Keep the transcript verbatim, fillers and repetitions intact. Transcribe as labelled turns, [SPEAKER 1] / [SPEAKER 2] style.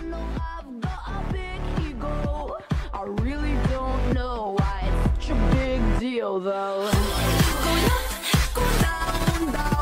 [SPEAKER 1] know I've got a big ego. I really don't know why it's such a big deal though. Go up, go down, down.